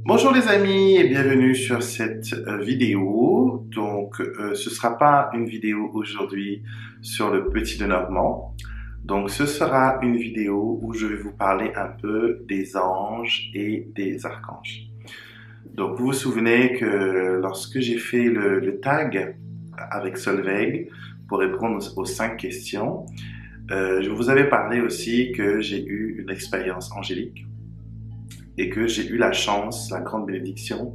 Bonjour les amis et bienvenue sur cette vidéo. Ce sera pas une vidéo aujourd'hui sur le Petit de Normand. Donc ce sera une vidéo où je vais vous parler un peu des anges et des archanges. Donc vous vous souvenez que lorsque j'ai fait le tag avec Solveig pour répondre aux 5 questions, je vous avais parlé aussi que j'ai eu une expérience angélique et que j'ai eu la chance, la grande bénédiction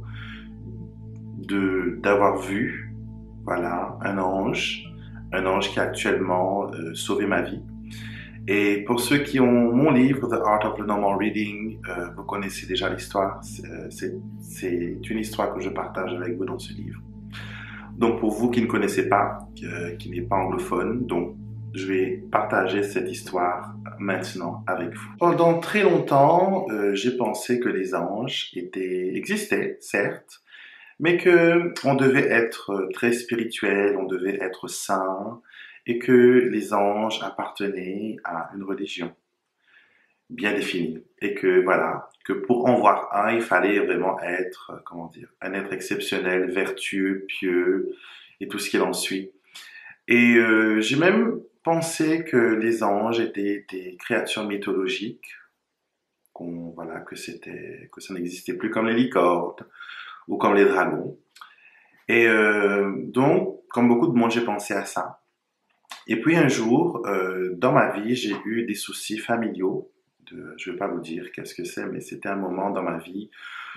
d'avoir vu, voilà, un ange qui a actuellement sauvé ma vie. Et pour ceux qui ont mon livre, The Art of the Normal Reading, vous connaissez déjà l'histoire. C'est une histoire que je partage avec vous dans ce livre. Donc pour vous qui ne connaissez pas, qui n'est pas anglophone, donc je vais partager cette histoire maintenant avec vous. Pendant très longtemps, j'ai pensé que les anges existaient, certes, mais que on devait être très spirituel, on devait être saint, et que les anges appartenaient à une religion bien définie. Et que voilà, que pour en voir un, il fallait vraiment être, comment dire, un être exceptionnel, vertueux, pieux, et tout ce qui en suit. Et j'ai même pensé que les anges étaient des créatures mythologiques, voilà, que ça n'existait plus comme les licornes ou comme les dragons. Et donc, comme beaucoup de monde, j'ai pensé à ça. Et puis un jour, dans ma vie, j'ai eu des soucis familiaux. Je ne vais pas vous dire qu'est-ce que c'est, mais c'était un moment dans ma vie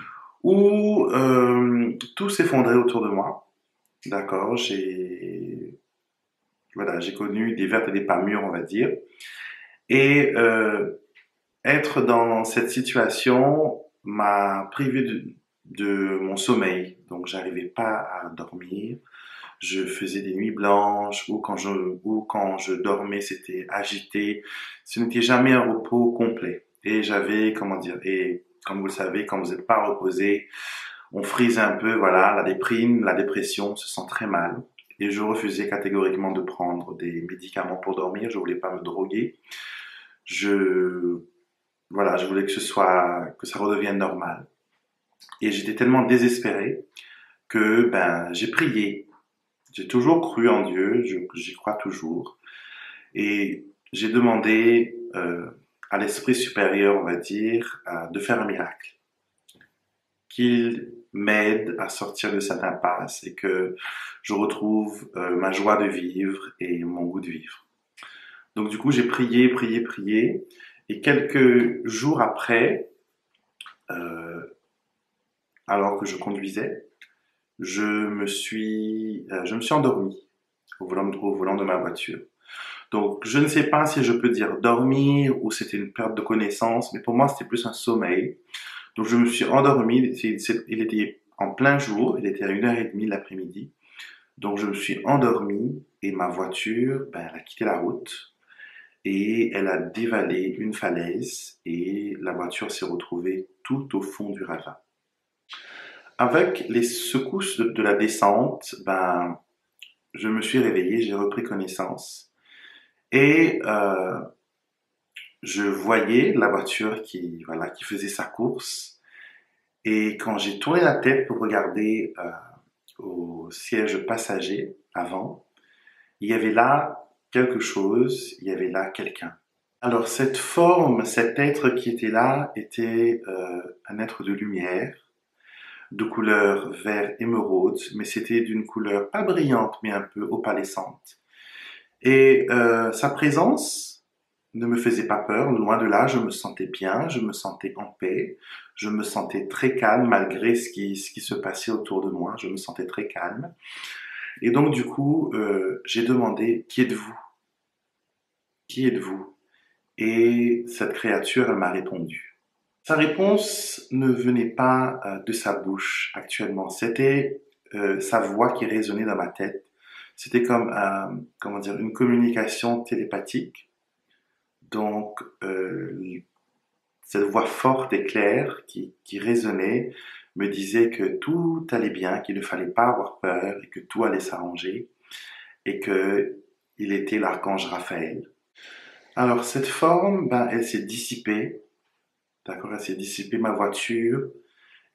où tout s'effondrait autour de moi. D'accord, j'ai connu des vertes et des pas mûres, on va dire. Et être dans cette situation m'a privé de mon sommeil. Donc, j'arrivais pas à dormir. Je faisais des nuits blanches ou quand je dormais, c'était agité. Ce n'était jamais un repos complet. Et et comme vous le savez, quand vous n'êtes pas reposé, on frise un peu, voilà, la déprime, la dépression, on se sent très mal. Et je refusais catégoriquement de prendre des médicaments pour dormir. Je voulais pas me droguer. Je voulais que ça redevienne normal. Et j'étais tellement désespéré que, j'ai prié. J'ai toujours cru en Dieu, j'y crois toujours. Et j'ai demandé à l'esprit supérieur, on va dire, de faire un miracle. Qu'il m'aide à sortir de cette impasse et que je retrouve ma joie de vivre et mon goût de vivre. Donc du coup, j'ai prié, prié, prié. Et quelques jours après, alors que je conduisais, je me suis endormi au volant de ma voiture. Donc, je ne sais pas si je peux dire dormir ou c'était une perte de connaissance, mais pour moi, c'était plus un sommeil. Donc, je me suis endormi. Il était en plein jour, il était à 1h30 de l'après-midi. Donc, je me suis endormi et ma voiture, elle a quitté la route et elle a dévalé une falaise et la voiture s'est retrouvée tout au fond du ravin. Avec les secousses de la descente, je me suis réveillé, j'ai repris connaissance et je voyais la voiture qui faisait sa course. Et quand j'ai tourné la tête pour regarder au siège passager avant, il y avait là quelque chose, il y avait là quelqu'un. Alors cette forme, cet être qui était là était un être de lumière, de couleur vert émeraude, mais c'était d'une couleur pas brillante, mais un peu opalescente. Et sa présence ne me faisait pas peur, loin de là, je me sentais bien, je me sentais en paix, je me sentais très calme malgré ce qui se passait autour de moi, je me sentais très calme. Et donc du coup, j'ai demandé, qui êtes-vous? Qui êtes-vous? Et cette créature, elle m'a répondu. Sa réponse ne venait pas de sa bouche actuellement, c'était sa voix qui résonnait dans ma tête. C'était comme une communication télépathique. Donc, cette voix forte et claire qui résonnait me disait que tout allait bien, qu'il ne fallait pas avoir peur et que tout allait s'arranger et que il était l'archange Raphaël. Alors, cette forme, elle s'est dissipée. D'accord, elle s'est dissipée, ma voiture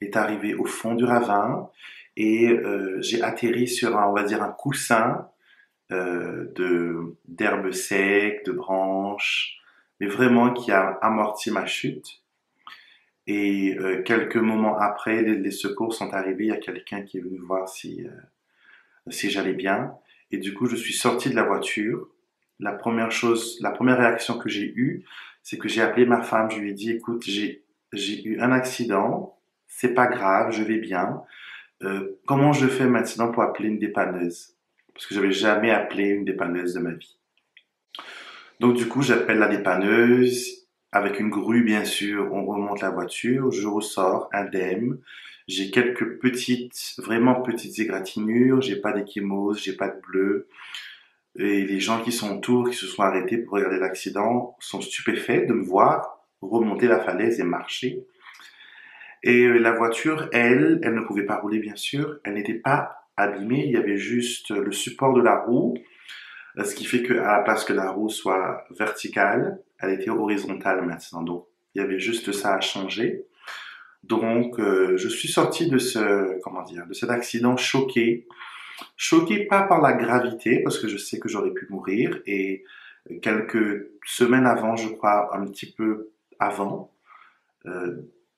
est arrivé au fond du ravin et j'ai atterri sur on va dire un coussin d'herbes secs, de branches, mais vraiment qui a amorti ma chute. Et quelques moments après, les secours sont arrivés. Il y a quelqu'un qui est venu voir si j'allais bien. Et du coup, je suis sorti de la voiture. La première réaction que j'ai eue, c'est que j'ai appelé ma femme. Je lui ai dit, écoute, j'ai eu un accident. C'est pas grave, je vais bien. Comment je fais maintenant pour appeler une dépanneuse? Parce que j'avais jamais appelé une dépanneuse de ma vie. Donc du coup, j'appelle la dépanneuse avec une grue, bien sûr. On remonte la voiture, je ressors indemne. J'ai quelques petites, vraiment petites égratignures. J'ai pas d'échymose, j'ai pas de bleu. Et les gens qui sont autour, qui se sont arrêtés pour regarder l'accident, sont stupéfaits de me voir remonter la falaise et marcher. Et la voiture, elle ne pouvait pas rouler, bien sûr. Elle n'était pas abîmée. Il y avait juste le support de la roue. Ce qui fait qu'à la place que la roue soit verticale, elle était horizontale maintenant. Donc, il y avait juste ça à changer. Donc, je suis sorti de de cet accident choqué. Choqué pas par la gravité, parce que je sais que j'aurais pu mourir. Et quelques semaines avant, je crois, un petit peu avant, euh,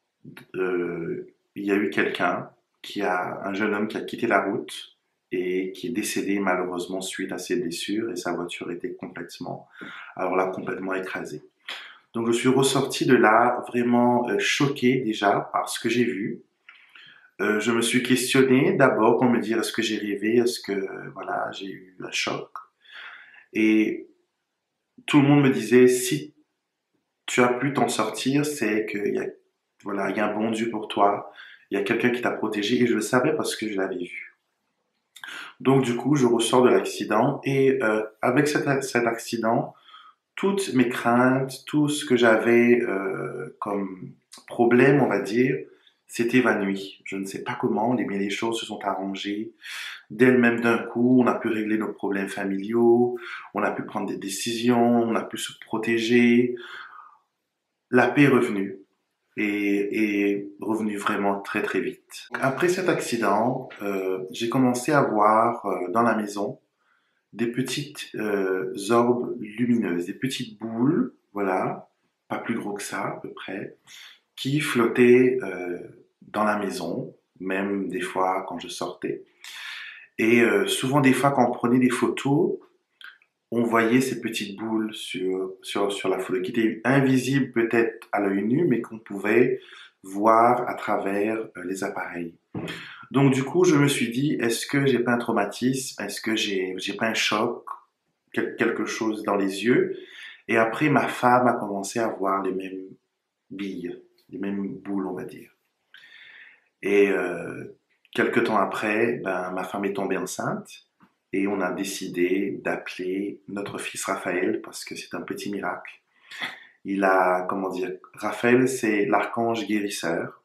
il y a eu un jeune homme qui a quitté la route et qui est décédé malheureusement suite à ses blessures et sa voiture était complètement écrasée. Donc je suis ressorti de là vraiment choqué déjà par ce que j'ai vu. Je me suis questionné d'abord pour me dire est-ce que j'ai rêvé, est-ce que voilà j'ai eu un choc. Et tout le monde me disait si tu as pu t'en sortir, c'est qu'il y a voilà il y a un bon Dieu pour toi, il y a quelqu'un qui t'a protégé et je le savais parce que je l'avais vu. Donc du coup, je ressors de l'accident et avec cet accident, toutes mes craintes, tout ce que j'avais comme problème, on va dire, s'est évanoui. Je ne sais pas comment, mais les choses se sont arrangées d'elles-mêmes d'un coup. On a pu régler nos problèmes familiaux, on a pu prendre des décisions, on a pu se protéger. La paix est revenue et revenu vraiment très très vite. Après cet accident, j'ai commencé à voir dans la maison des petites orbes lumineuses, des petites boules, voilà, pas plus gros que ça à peu près, qui flottaient dans la maison, même des fois quand je sortais. Et souvent des fois quand on prenait des photos, on voyait ces petites boules sur la photo qui étaient invisibles peut-être à l'œil nu, mais qu'on pouvait voir à travers les appareils. Donc du coup, je me suis dit, est-ce que j'ai pas un traumatisme? Est-ce que j'ai pas un choc? Quelque chose dans les yeux? Et après, ma femme a commencé à voir les mêmes billes, les mêmes boules, on va dire. Et quelque temps après, ben, ma femme est tombée enceinte. Et on a décidé d'appeler notre fils Raphaël parce que c'est un petit miracle. Il a, comment dire, Raphaël, c'est l'archange guérisseur.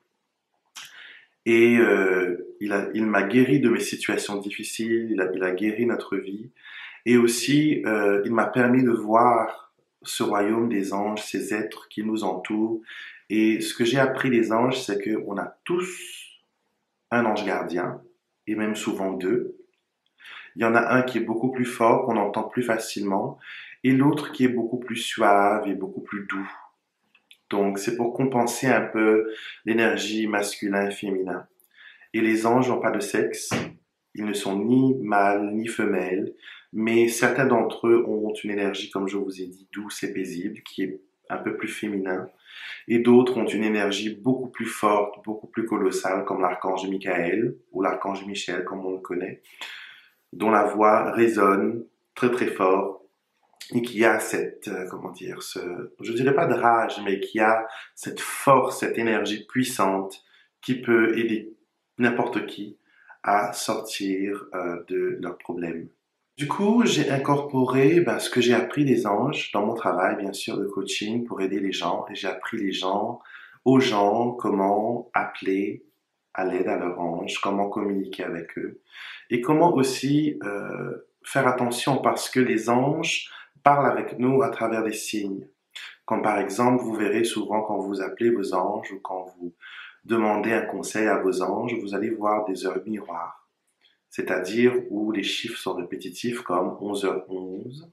Et il m'a guéri de mes situations difficiles, il a guéri notre vie. Et aussi, il m'a permis de voir ce royaume des anges, ces êtres qui nous entourent. Et ce que j'ai appris des anges, c'est qu'on a tous un ange gardien, et même souvent deux. Il y en a un qui est beaucoup plus fort, qu'on entend plus facilement, et l'autre qui est beaucoup plus suave et beaucoup plus doux. Donc, c'est pour compenser un peu l'énergie masculin et féminin. Et les anges n'ont pas de sexe. Ils ne sont ni mâles ni femelles, mais certains d'entre eux ont une énergie, comme je vous ai dit, douce et paisible, qui est un peu plus féminin. Et d'autres ont une énergie beaucoup plus forte, beaucoup plus colossale, comme l'archange Michael ou l'archange Michel, comme on le connaît, dont la voix résonne très très fort et qui a cette, je dirais pas de rage, mais qui a cette force, cette énergie puissante qui peut aider n'importe qui à sortir de leurs problèmes. Du coup, j'ai incorporé ce que j'ai appris des anges dans mon travail, bien sûr, de coaching pour aider les gens. Et j'ai appris aux gens comment appeler à l'aide à leurs anges, comment communiquer avec eux et comment aussi faire attention parce que les anges parlent avec nous à travers des signes. Comme par exemple, vous verrez souvent quand vous appelez vos anges ou quand vous demander un conseil à vos anges, vous allez voir des heures miroirs, c'est-à-dire où les chiffres sont répétitifs comme 11h11,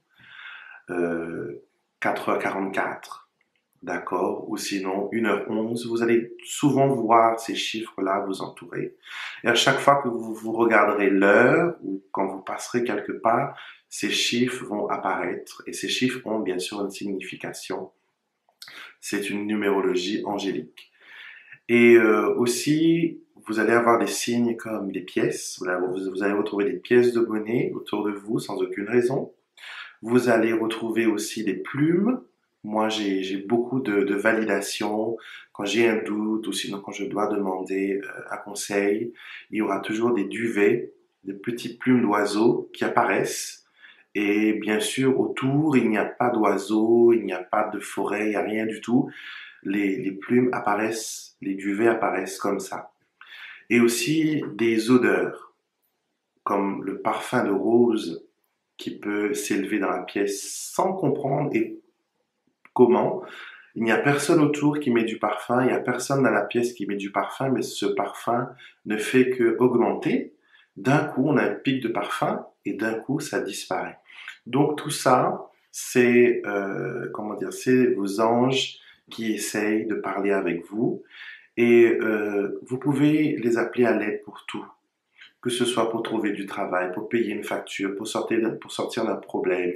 4h44, d'accord, ou sinon 1h11. Vous allez souvent voir ces chiffres-là vous entourer. Et à chaque fois que vous regarderez l'heure ou quand vous passerez quelque part, ces chiffres vont apparaître et ces chiffres ont bien sûr une signification. C'est une numérologie angélique. Et aussi, vous allez avoir des signes comme des pièces. Vous allez retrouver des pièces de monnaie autour de vous sans aucune raison. Vous allez retrouver aussi des plumes. Moi, j'ai beaucoup de validation. Quand j'ai un doute ou sinon quand je dois demander un conseil, il y aura toujours des duvets, des petites plumes d'oiseaux qui apparaissent. Et bien sûr, autour, il n'y a pas d'oiseaux, il n'y a pas de forêt, il n'y a rien du tout. Les plumes apparaissent, les duvets apparaissent comme ça. Et aussi des odeurs, comme le parfum de rose qui peut s'élever dans la pièce sans comprendre et comment. Il n'y a personne autour qui met du parfum, il n'y a personne dans la pièce qui met du parfum, mais ce parfum ne fait que augmenter. D'un coup, on a un pic de parfum et d'un coup, ça disparaît. Donc tout ça, c'est comment dire, c'est vos anges qui essayent de parler avec vous et vous pouvez les appeler à l'aide pour tout, que ce soit pour trouver du travail, pour payer une facture, pour sortir d'un problème,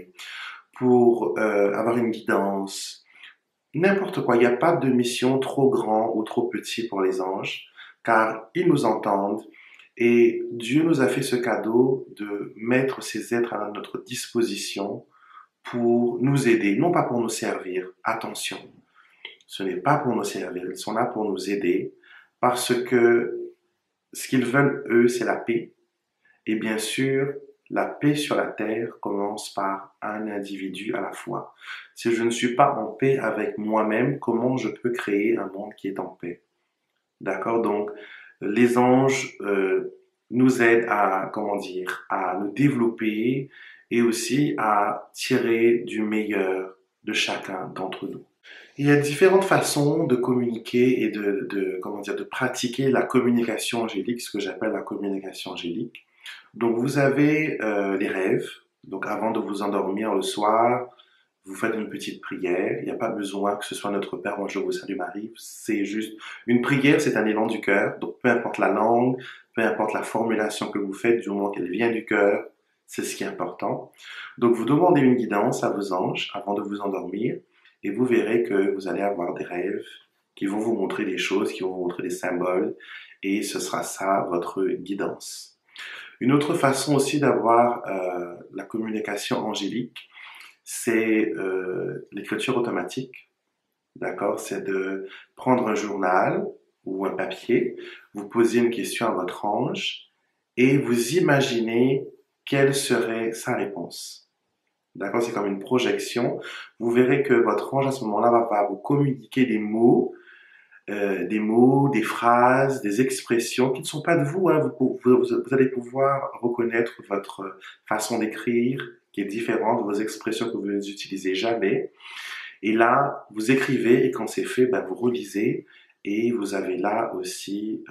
pour avoir une guidance, n'importe quoi. Il n'y a pas de mission trop grand ou trop petit pour les anges, car ils nous entendent et Dieu nous a fait ce cadeau de mettre ces êtres à notre disposition pour nous aider, non pas pour nous servir. Attention, ce n'est pas pour nous servir, ils sont là pour nous aider parce que ce qu'ils veulent, eux, c'est la paix. Et bien sûr, la paix sur la terre commence par un individu à la fois. Si je ne suis pas en paix avec moi-même, comment je peux créer un monde qui est en paix? D'accord? Donc, les anges nous aident à, comment dire, à nous développer et aussi à tirer du meilleur de chacun d'entre nous. Il y a différentes façons de communiquer et comment dire, de pratiquer la communication angélique, ce que j'appelle la communication angélique. Donc vous avez les rêves. Donc avant de vous endormir le soir, vous faites une petite prière. Il n'y a pas besoin que ce soit notre Père, moi je vous salue Marie. C'est juste une prière, c'est un élan du cœur. Donc peu importe la langue, peu importe la formulation que vous faites, du moment qu'elle vient du cœur, c'est ce qui est important. Donc vous demandez une guidance à vos anges avant de vous endormir et vous verrez que vous allez avoir des rêves qui vont vous montrer des choses, qui vont vous montrer des symboles et ce sera ça votre guidance. Une autre façon aussi d'avoir la communication angélique, c'est l'écriture automatique. D'accord? C'est de prendre un journal ou un papier, vous posez une question à votre ange et vous imaginez quelle serait sa réponse. D'accord? C'est comme une projection. Vous verrez que votre ange à ce moment-là va vous communiquer des mots, des phrases, des expressions qui ne sont pas de vous. Hein. Vous allez pouvoir reconnaître votre façon d'écrire qui est différente de vos expressions que vous n'utilisez jamais. Et là, vous écrivez et quand c'est fait, ben, vous relisez et vous avez là aussi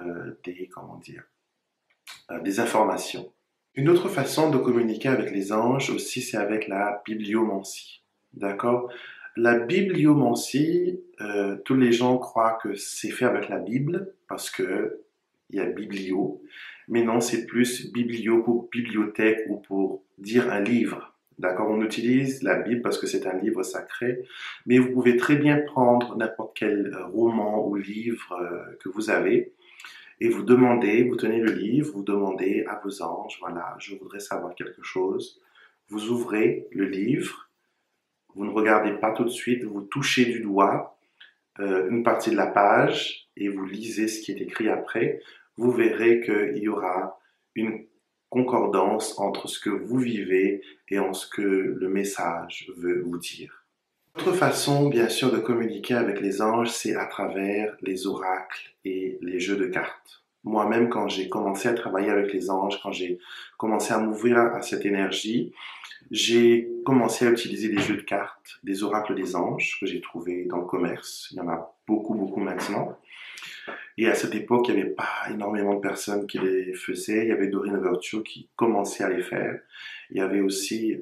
des informations. Une autre façon de communiquer avec les anges aussi, c'est avec la bibliomancie. D'accord? La bibliomancie, tous les gens croient que c'est fait avec la Bible parce que il y a biblio, mais non, c'est plus biblio pour bibliothèque ou pour dire un livre. D'accord? On utilise la Bible parce que c'est un livre sacré, mais vous pouvez très bien prendre n'importe quel roman ou livre que vous avez et vous demandez, vous tenez le livre, vous demandez à vos anges, voilà, je voudrais savoir quelque chose. Vous ouvrez le livre, vous ne regardez pas tout de suite, vous touchez du doigt une partie de la page et vous lisez ce qui est écrit après. Vous verrez qu'il y aura une concordance entre ce que vous vivez et en ce que le message veut vous dire. Autre façon, bien sûr, de communiquer avec les anges, c'est à travers les oracles et les jeux de cartes. Moi-même, quand j'ai commencé à travailler avec les anges, quand j'ai commencé à m'ouvrir à cette énergie, j'ai commencé à utiliser des jeux de cartes, des oracles des anges que j'ai trouvés dans le commerce. Il y en a beaucoup, beaucoup maintenant. Et à cette époque, il n'y avait pas énormément de personnes qui les faisaient. Il y avait Doreen Virtue qui commençait à les faire. Il y avait aussi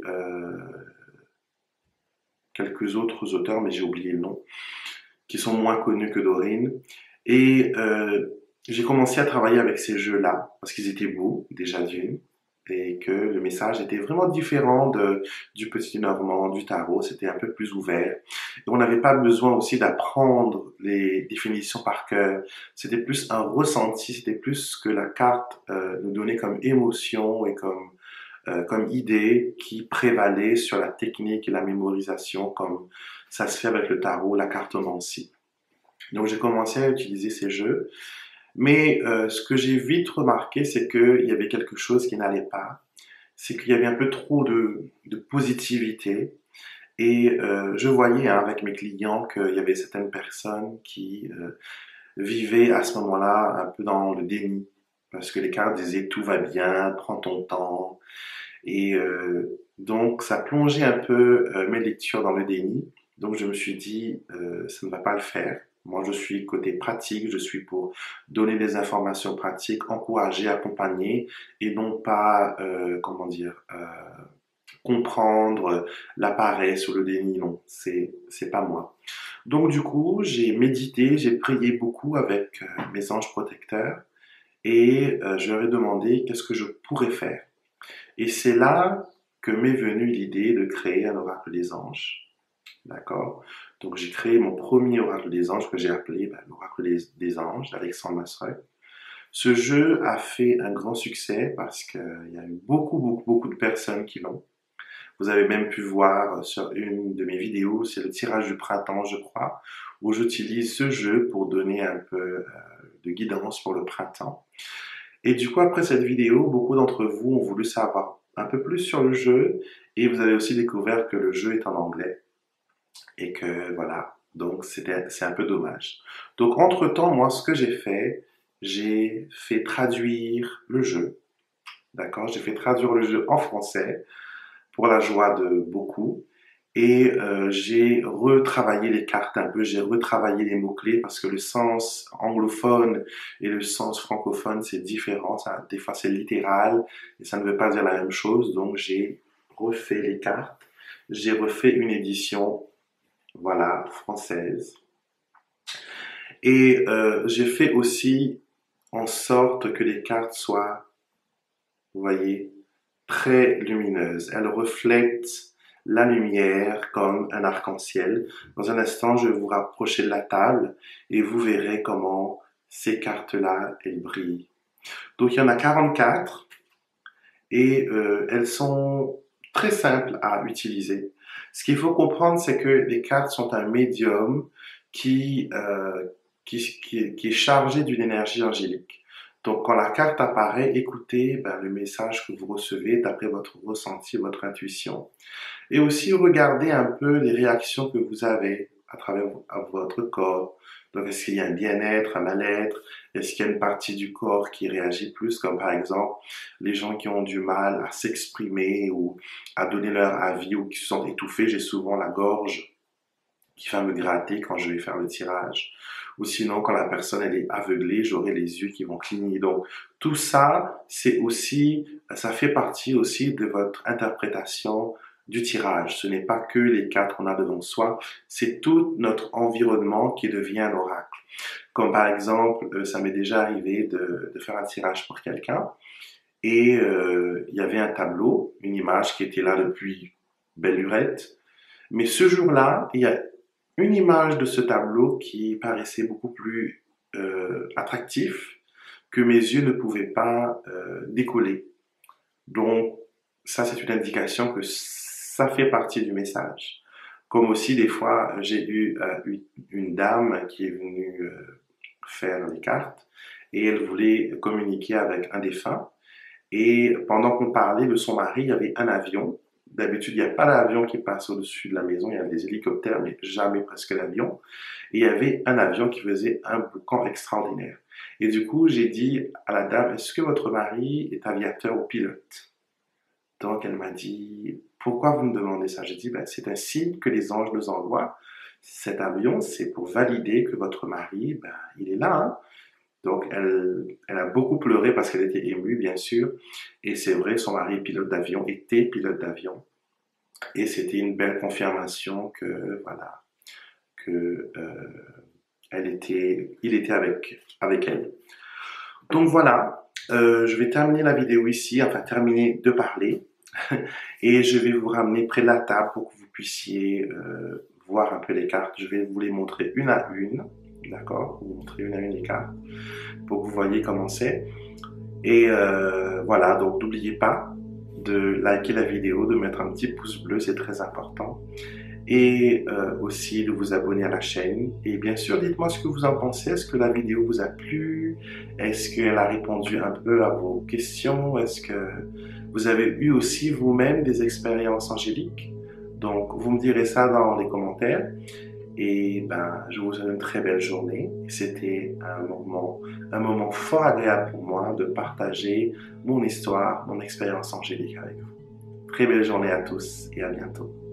quelques autres auteurs, mais j'ai oublié le nom, qui sont moins connus que Doreen. Et j'ai commencé à travailler avec ces jeux-là, parce qu'ils étaient beaux, déjà d'une, et que le message était vraiment différent du Petit Normand, du tarot, c'était un peu plus ouvert. Et on n'avait pas besoin aussi d'apprendre les définitions par cœur, c'était plus un ressenti, c'était plus ce que la carte nous donnait comme émotion et comme idée qui prévalait sur la technique et la mémorisation, comme ça se fait avec le tarot, la cartomancie. Donc j'ai commencé à utiliser ces jeux, mais ce que j'ai vite remarqué, c'est qu'il y avait quelque chose qui n'allait pas, c'est qu'il y avait un peu trop de positivité, et je voyais hein, avec mes clients qu'il y avait certaines personnes qui vivaient à ce moment-là un peu dans le déni, parce que les cartes disaient tout va bien, prends ton temps, et donc ça plongeait un peu mes lectures dans le déni. Donc je me suis dit, ça ne va pas le faire. Moi, je suis côté pratique, je suis pour donner des informations pratiques, encourager, accompagner, et non pas, comment dire, comprendre la paresse ou le déni. Non, c'est pas moi. Donc du coup, j'ai médité, j'ai prié beaucoup avec mes anges protecteurs, et je leur ai demandé qu'est-ce que je pourrais faire. Et c'est là que m'est venue l'idée de créer un oracle des anges. D'accord? Donc j'ai créé mon premier oracle des anges que j'ai appelé l'oracle des anges d'Alexandre Masrec. Ce jeu a fait un grand succès parce qu'il y a eu beaucoup de personnes qui l'ont. Vous avez même pu voir sur une de mes vidéos, c'est le tirage du printemps, je crois, où j'utilise ce jeu pour donner un peu de guidance pour le printemps. Et du coup, après cette vidéo, beaucoup d'entre vous ont voulu savoir un peu plus sur le jeu, et vous avez aussi découvert que le jeu est en anglais, et que voilà, donc c'est un peu dommage. Donc entre-temps, moi, ce que j'ai fait traduire le jeu, d'accord? J'ai fait traduire le jeu en français, pour la joie de beaucoup, et j'ai retravaillé les cartes un peu, j'ai retravaillé les mots-clés parce que le sens anglophone et le sens francophone, c'est différent. Ça, des fois, c'est littéral et ça ne veut pas dire la même chose. Donc, j'ai refait les cartes. J'ai refait une édition, voilà, française. Et j'ai fait aussi en sorte que les cartes soient, vous voyez, très lumineuses. Elles reflètent la lumière comme un arc-en-ciel. Dans un instant, je vais vous rapprocher de la table et vous verrez comment ces cartes-là, elles brillent. Donc, il y en a 44 et elles sont très simples à utiliser. Ce qu'il faut comprendre, c'est que les cartes sont un médium qui est chargé d'une énergie angélique. Donc, quand la carte apparaît, écoutez le message que vous recevez d'après votre ressenti, votre intuition. Et aussi, regardez un peu les réactions que vous avez à travers votre corps. Donc, est-ce qu'il y a un bien-être, un mal-être? Est-ce qu'il y a une partie du corps qui réagit plus, comme par exemple les gens qui ont du mal à s'exprimer ou à donner leur avis ou qui se sentent étouffés? J'ai souvent la gorge qui va me gratter quand je vais faire le tirage. Ou sinon, quand la personne elle est aveuglée, j'aurai les yeux qui vont cligner. Donc, tout ça, ça fait partie aussi de votre interprétation du tirage. Ce n'est pas que les cartes qu'on a devant soi, c'est tout notre environnement qui devient un oracle. Comme par exemple, ça m'est déjà arrivé de faire un tirage pour quelqu'un et il y avait un tableau, une image qui était là depuis belle lurette. Mais ce jour-là, il y a une image de ce tableau qui paraissait beaucoup plus attractif que mes yeux ne pouvaient pas décoller. Donc, ça, c'est une indication que ça fait partie du message. Comme aussi, des fois, j'ai eu une dame qui est venue faire les cartes et elle voulait communiquer avec un défunt. Et pendant qu'on parlait de son mari, il y avait un avion. D'habitude, il n'y a pas d'avion qui passe au-dessus de la maison. Il y a des hélicoptères, mais jamais presque l'avion. Et il y avait un avion qui faisait un boucan extraordinaire. Et du coup, j'ai dit à la dame, est-ce que votre mari est aviateur ou pilote? Donc, elle m'a dit, pourquoi vous me demandez ça? J'ai dit, c'est un signe que les anges nous envoient. Cet avion, c'est pour valider que votre mari, il est là, hein. Donc, elle a beaucoup pleuré parce qu'elle était émue, bien sûr. Et c'est vrai, son mari est pilote d'avion, était pilote d'avion. Et c'était une belle confirmation que, voilà, que il était avec elle. Donc voilà, je vais terminer la vidéo ici, enfin terminer de parler. Et je vais vous ramener près de la table pour que vous puissiez voir un peu les cartes. Je vais vous les montrer une à une, d'accord? Vous montrer une à une les cartes pour que vous voyez comment c'est. Et voilà, donc n'oubliez pas de liker la vidéo, de mettre un petit pouce bleu, c'est très important. Et aussi de vous abonner à la chaîne. Et bien sûr, dites-moi ce que vous en pensez. Est-ce que la vidéo vous a plu? Est-ce qu'elle a répondu un peu à vos questions? Est-ce que vous avez eu aussi vous-même des expériences angéliques? Donc, vous me direz ça dans les commentaires. Et ben, je vous souhaite une très belle journée. C'était un moment fort agréable pour moi de partager mon histoire, mon expérience angélique avec vous. Très belle journée à tous et à bientôt.